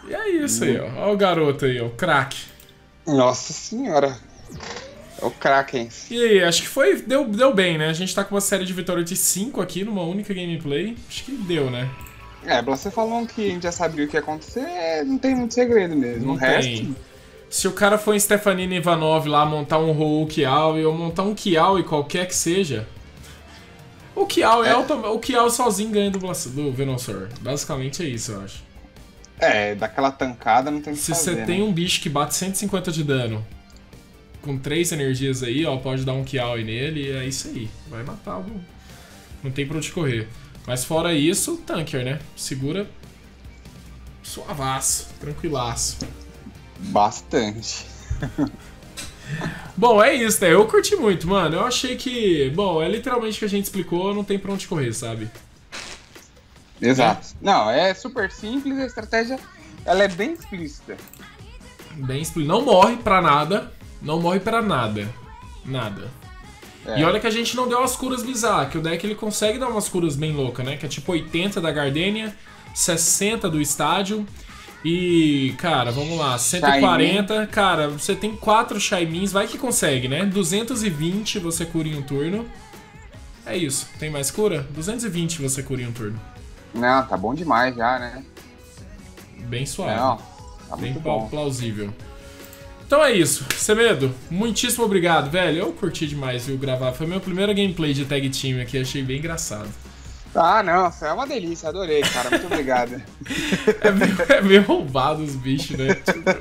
S1: E é isso aí, ó. Olha o garoto aí, ó. O craque.
S2: Nossa senhora. É o Kraken.
S1: E aí, acho que foi. Deu bem, né? A gente tá com uma série de vitórias de 5 aqui numa única gameplay. Acho que deu, né?
S2: Você falou que a gente já sabia o que ia acontecer, não tem muito segredo mesmo.
S1: Não
S2: o
S1: tem.
S2: resto.
S1: Se o cara for em Stefanini Ivanov lá montar um Rou Kiawe ou montar um Kiawe qualquer que seja, o Kiawe o Kiawe sozinho ganha do Venusaur. Basicamente é isso, eu acho.
S2: Daquela tancada não tem o que
S1: Se
S2: fazer,
S1: você tem um bicho que bate 150 de dano com 3 energias aí, ó, pode dar um Kiawe nele e é isso aí. Vai matar, não tem pra onde correr. Mas fora isso, tanker, né? Segura suavaço, tranquilaço.
S2: Bastante.
S1: Bom, é isso, né? Eu curti muito, mano. Eu achei que... Bom, é literalmente o que a gente explicou, não tem pra onde correr, sabe?
S2: Exato. Não, é super simples, a estratégia ela é bem explícita.
S1: Bem explícito. Não morre pra nada. Não morre pra nada. Nada. E olha que a gente não deu as curas bizarras, que o deck ele consegue dar umas curas bem loucas, né? Que é tipo 80 da Gardenia, 60 do estádio. E, cara, vamos lá, 140, Shaymin. Cara, você tem 4 Shaymins, vai que consegue, né? 220 você cura em um turno. É isso, tem mais cura? 220 você cura em um turno.
S2: Não, tá bom demais já, né?
S1: Bem suave.
S2: Não, tá
S1: bem
S2: muito bom.
S1: Plausível. Então é isso, Semedo, muitíssimo obrigado, velho. Eu curti demais, viu, gravar. Foi minha primeira gameplay de tag team aqui, achei bem engraçado.
S2: Ah, não, é uma delícia, adorei, cara, muito obrigado.
S1: É meio roubado os bichos, né?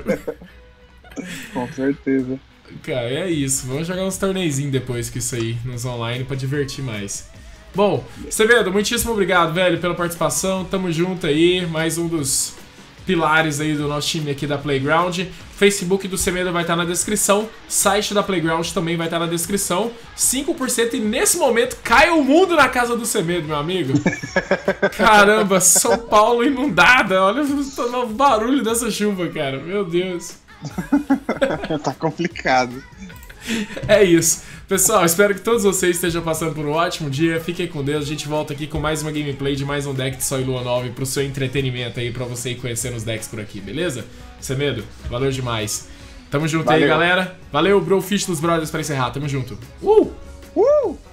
S2: Com certeza.
S1: Cara, é isso, vamos jogar uns torneizinhos depois que isso aí, nos online, pra divertir mais. Bom, Semedo, muitíssimo obrigado, velho, pela participação, tamo junto aí, mais um dos pilares aí do nosso time aqui da Playground. Facebook do Semedo vai estar na descrição, site da Playground também vai estar na descrição. 5% e nesse momento cai o mundo na casa do Semedo, meu amigo. Caramba, São Paulo inundada, olha o barulho dessa chuva, cara, meu Deus.
S2: Tá complicado.
S1: É isso. Pessoal, espero que todos vocês estejam passando por um ótimo dia. Fiquem com Deus. A gente volta aqui com mais uma gameplay de mais um deck de Sol e Lua 9 pro seu entretenimento aí, pra você ir conhecendo os decks por aqui, beleza? Semedo, valeu demais. Tamo junto aí, galera. Valeu, Brofish dos Brothers, pra encerrar. Tamo junto.